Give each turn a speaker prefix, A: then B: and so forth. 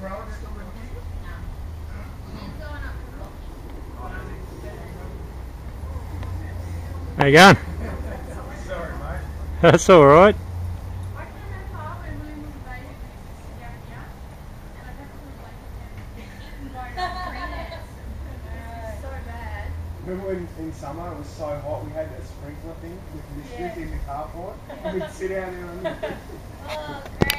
A: How you going?
B: Sorry, mate.
A: That's all right.
B: Remember when in summer it was so hot we had that sprinkler thing with conditioners in the carport and we'd sit out there on the...
C: Oh, great.